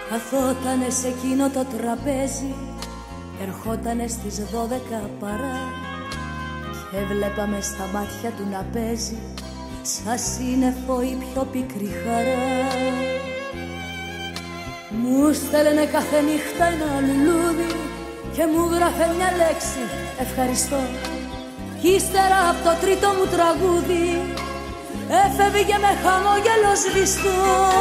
Καθότανε σε εκείνο το τραπέζι, ερχότανε στις 12 παρά και βλέπαμε στα μάτια του να παίζει σαν σύννεφο η πιο πικρή χαρά. Μου στέλνε κάθε νύχτα ένα λουλούδι και μου γράφε μια λέξη ευχαριστώ. Κι ύστερα από το τρίτο μου τραγούδι έφευγε με χαμόγελο σβηστό.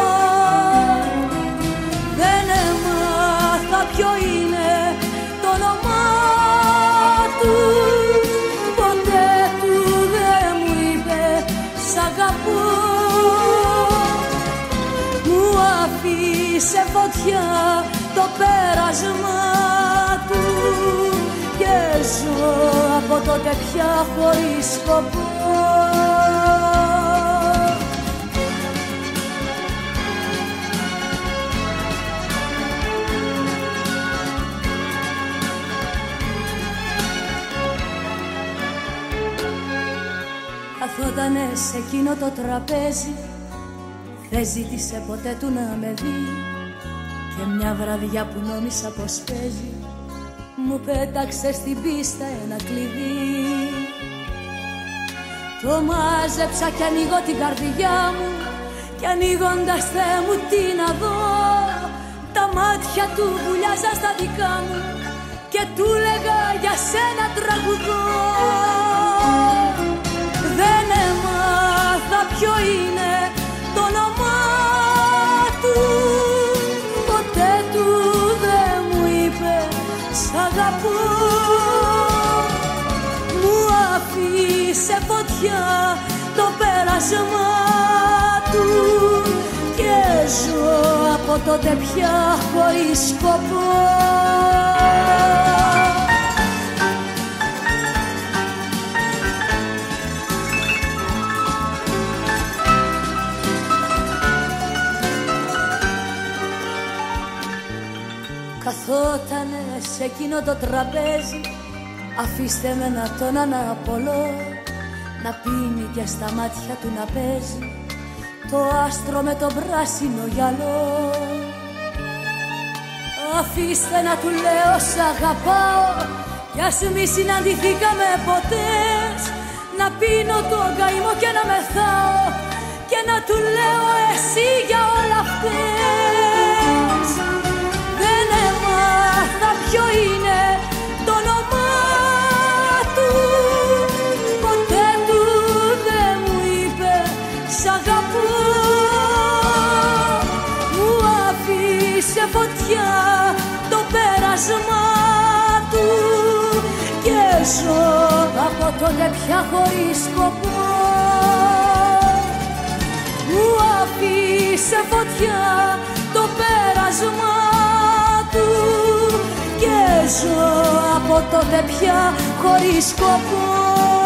Δεν έμαθα ποιο είναι το όνομά του, ποτέ του δεν μου είπε σ' αγαπώ. Μου αφήσε φωτιά το πέρασμα του και ζω από τότε πια χωρίς σκοπό. Καθότανε σε εκείνο το τραπέζι, δεν ζήτησε ποτέ του να με δει και μια βραδιά που νόμισα πως παίζει μου πέταξε στην πίστα ένα κλειδί. Το μάζεψα κι ανοίγω την καρδιά μου κι ανοίγοντας Θεέ μου τι να δω, τα μάτια του βουλιάζαν στα δικά μου και του λέγα για σένα τραγουδώ. Δεν έμαθα ποιο είναι το όνομά του, ποτέ του δεν μου είπε σ' αγαπώ. Μου αφήσε φωτιά το πέρασμα του και ζω από τότε πια χωρίς σκοπό. Καθότανε σε εκείνο το τραπέζι, αφήστε με να τον αναπολώ, να πίνει και στα μάτια του να παίζει το άστρο με το πράσινο γυαλό. Αφήστε να του λέω σ' αγαπάω κι ας μη συναντηθήκαμε ποτέ, να πίνω τον καημό και να μεθάω και να του λέω εσύ για όλα αυτές. Δεν έμαθα ποιο είναι το όνομά του, ποτέ του δεν μου είπε σ' αγαπώ. Μου αφήσε φωτιά το πέρασμα του και ζω από τότε πια χωρίς σκοπό. Μου αφήσε φωτιά το πέρασμα του και ζω από τότε πια χωρίς σκοπό.